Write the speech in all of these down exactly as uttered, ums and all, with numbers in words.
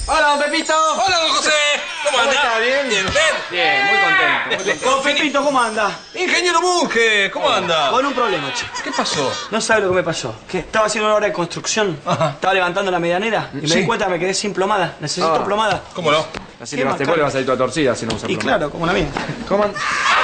Hola, don Pepito. Hola, don José. ¿Cómo, ¿Cómo anda? está? ¿Bien? Bien, ¿usted? Bien, muy contento. Muy contento. Don Pepito, ¿cómo anda? Ingeniero Bunge, ¿cómo anda? Con un problema, chico. ¿Qué pasó? No sabe lo que me pasó. ¿Qué? Estaba haciendo una obra de construcción. Ajá. Estaba levantando la medianera y me Sí. di cuenta que me quedé sin plomada. Necesito Ah. plomada. ¿Cómo no? Así Qué le vas a macana. vas a salir toda torcida si no usas Y plomada. claro, como la mía. ¿Cómo and-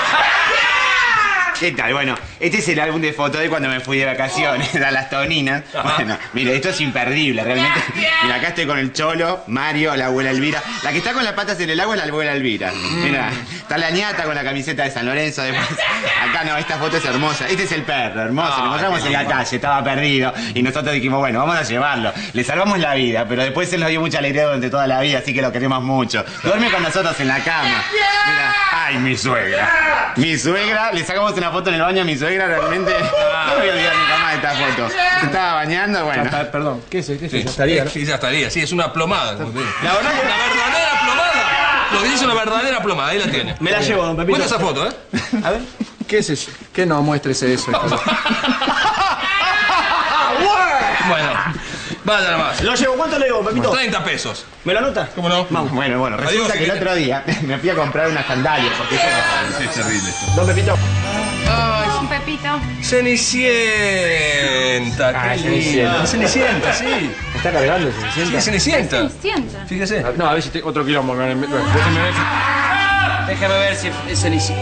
¿Qué tal? Bueno, este es el álbum de fotos de cuando me fui de vacaciones a las Toninas. Bueno, mire, esto es imperdible, realmente. Mira, acá estoy con el Cholo, Mario, la abuela Elvira. La que está con las patas en el agua es la abuela Elvira. Mira, está la ñata con la camiseta de San Lorenzo. Después, acá no, esta foto es hermosa. Este es el perro, hermoso. Lo encontramos en la calle, estaba perdido. Y nosotros dijimos, bueno, vamos a llevarlo. Le salvamos la vida, pero después él nos dio mucha alegría durante toda la vida, así que lo queremos mucho. Duerme con nosotros en la cama. Mira, ay, mi suegra. Mi suegra, le sacamos una foto en el baño a mi suegra, realmente. No me voy a olvidar nunca más de esta foto. Se estaba bañando, bueno. Ah, perdón, ¿qué es? ¿Qué es? Sí, Ya estaría, ¿no? sí, ya estaría. Sí, es una plomada. Como te digo. La verdad que- Una verdadera plomada. Lo que dice una verdadera plomada. Ahí la tiene. Me la llevo, don Pepito. Buena esa foto, ¿eh? A ver. ¿Qué es eso? ¿Qué no? Muéstrese eso. hijo de- Bueno, vaya nomás. Lo llevo. ¿Cuánto le digo, don Pepito? treinta pesos. ¿Me lo anota? ¿Cómo no? Vamos. Bueno, bueno, resulta Adiós, que el otro día me fui a comprar unas sandalias porque Es terrible esto. Don Pepito. Un Pepito. Cenicienta. Ah, qué Cenicienta. linda. Cenicienta, sí. ¿Está cargando? ¿Se Sí, sienta? Cenicienta. Sienta. Fíjese. No, a ver si te... otro quilombo. me- me- me- déjeme ver si- Déjame ver si es Cenicienta.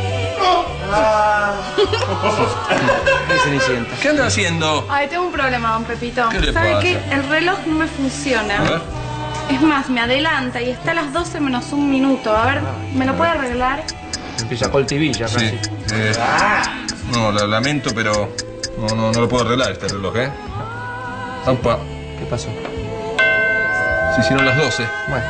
Es Cenicienta. ¿Qué anda haciendo? Ay, tengo un problema, don Pepito. ¿Qué le ¿Sabe pasa? qué? El reloj no me funciona. A ver. Es más, me adelanta y está a las doce menos un minuto. A ver, ¿me lo puede arreglar? Empieza coltivilla, Sí. casi. eh, no, lo lamento, pero no, no, no lo puedo arreglar este reloj, ¿eh? Opa, ¿Qué pasó? se hicieron las doce. Bueno.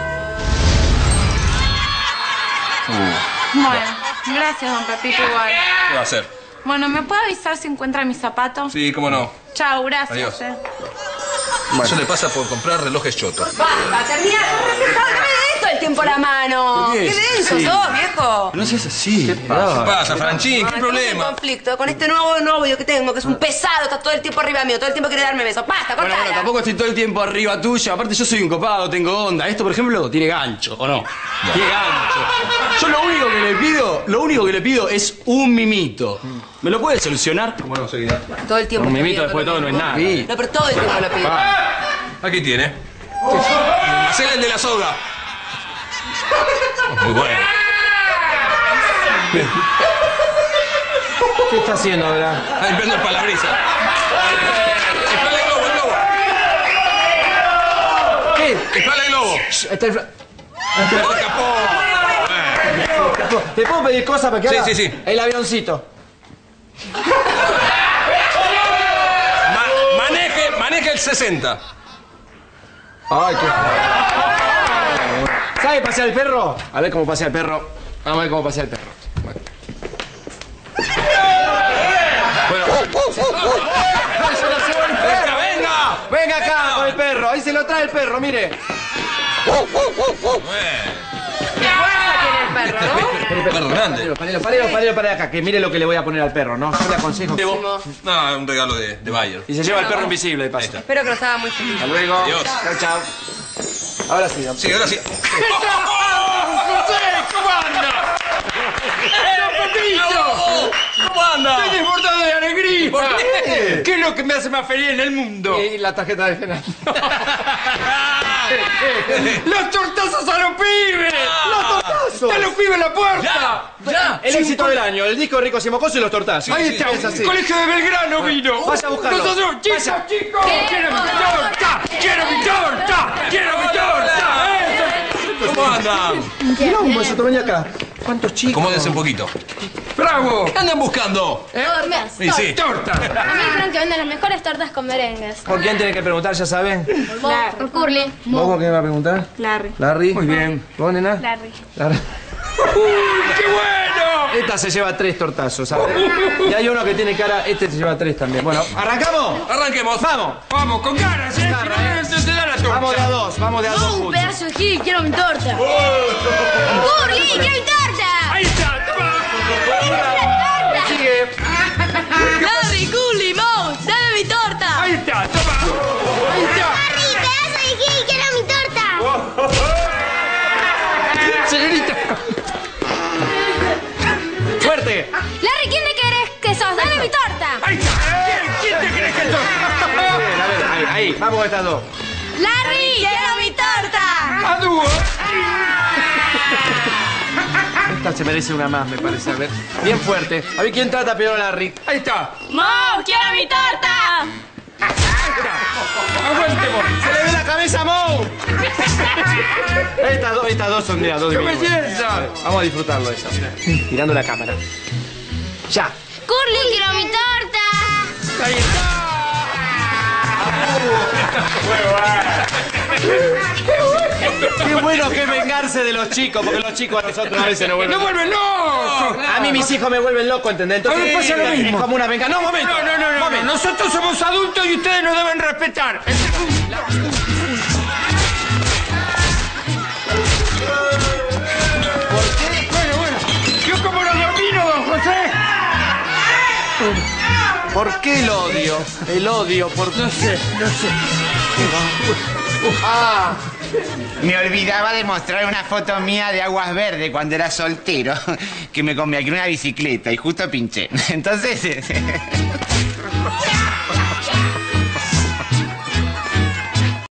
Uh, Bueno, gracias, don Pepito, igual. ¿qué va a hacer? Bueno, ¿me puede avisar si encuentra mis zapatos? Sí, cómo no. Chao, gracias. Adiós. eh. Eso le pasa por comprar relojes chotos. Basta, termina. ¿Qué me des todo el tiempo la mano? ¿Por qué? ¿Qué denso Sí. sos, viejo? No seas así. ¿Qué pasa, Franchín? ¿Qué Ay, estamos en problema? conflicto con este nuevo novio que tengo, que es un pesado, está todo el tiempo arriba mío, todo el tiempo quiere darme besos. Basta, Bueno, cortala. bueno, tampoco estoy todo el tiempo arriba tuyo. Aparte, yo soy un copado, tengo onda. Esto, por ejemplo, tiene gancho, ¿o no? Tiene gancho. Yo lo único que le pido, lo único que le pido es un mimito. ¿Me lo puede solucionar? ¿Cómo no, seguida? Todo el tiempo. Un estoy mimito después de todo no es nada. pidiendo. No, pero todo el tiempo lo pido. Aquí tiene. Hacele el de la soga. Muy bueno. ¿Qué está haciendo ahora? Está limpiando el palabrisa. Espala el globo, el globo. ¿Qué? Espala el globo. Shh, está el... fla- Se escapó. ¿Te puedo pedir cosas para que Sí, haga? sí, sí. El avioncito. Ma- maneje, maneje el sesenta. Ay, qué... ¿Sabe pasear el perro? A ver cómo pasea el perro. Vamos a ver cómo pasea el perro. Bueno. ¡Venga, venga! Venga acá con el perro. Ahí se lo trae el perro, mire. Perro grande. Parelo, parelo, parelo para acá, que mire lo que le voy a poner al perro, ¿no? Yo le aconsejo. No, un regalo de, de Bayer. Y se lleva el perro invisible de paso. Espero que los haga muy feliz. Hasta luego. Adiós. Chao, chao. Ahora sí. Sí, ahora sí. ¿Cómo anda? ¿Cómo anda? Estoy desbordado de alegría. ¿Por qué? ¿Qué es lo que me hace más feliz en el mundo? Y la tarjeta de Fernando. ¡Los tortazos a los pibes! ¡Los tortazos! ¡Están los pibes en la puerta! ¡Ya! El éxito del año, el disco de Rico Simocoso y los tortazos. Sí, Ahí sí, está, sí, es así. sí. Colegio de Belgrano vino. Vaya a buscarlo. Nosotros, chicos, chicos. ¡Quiero mi torta! ¡Quiero mi torta! ¡Quiero mi torta! ¿Cómo anda? Quilombo, eso te venía acá. ¿Cuántos chicos? Acomódense un poquito. ¡Bravo! ¿Qué andan buscando? Tortas. Sí, sí. ¡Torta! A mí me dijeron que venden las mejores tortas con merengues. ¿Por quién tiene que preguntar? ¿Ya saben? Por, por Curly. ¿Vos por qué me va a preguntar? Larry. Larry. Muy bien. ¿Vos, nena? Larry. Larry. ¡Qué bueno! Esta se lleva tres tortazos, ¿sabes? Y hay uno que tiene cara, este se lleva tres también. Bueno, ¿arrancamos? Arranquemos. ¡Vamos! ¡Vamos, con ganas, eh! Garra, eh. Se te da la torta. Vamos de a dos, vamos de a dos. ¡Oh, un juntos. pedazo de gil! ¡Quiero mi torta! ¡Curly, quiero mi torta! ¡Ahí está! ¡Torta! Sigue. ¡Larry, Curly, Moe! ¡Dame mi torta! Ahí está, toma. Ahí está. ¡Larry, pedazo de gil! ¡Quiero mi torta! Vamos con estas dos. Larry, quiero mi torta. ¡A dúo! Esta se merece una más, me parece. A ver, bien fuerte. A ver quién trata peor a Larry. Ahí está. ¡Mo, quiero mi torta! Aguante vos. ¡Se le ve la cabeza a Mo! Estas dos, estas dos son, mira, dos ¡Qué divinos. belleza! Vamos a disfrutarlo eso. Mirando la cámara. Ya. Curly, quiero mi torta. Ahí está. Qué bueno que es vengarse de los chicos, porque los chicos a nosotros a veces nos vuelven ¡No vuelven locos! A mí mis hijos me vuelven loco, ¿entendés? Entonces, A mí me pasa lo mismo. Es como una venganza. No, momento. No, no, no, no, no. Momento. Nosotros somos adultos y ustedes nos deben respetar. Bueno, bueno. Yo como no domino, don José. ¿Por qué el odio? El odio, por... No sé, no sé. Ah, Me olvidaba de mostrar una foto mía de Aguas Verdes cuando era soltero, que me convertí en una bicicleta y justo pinché. Entonces...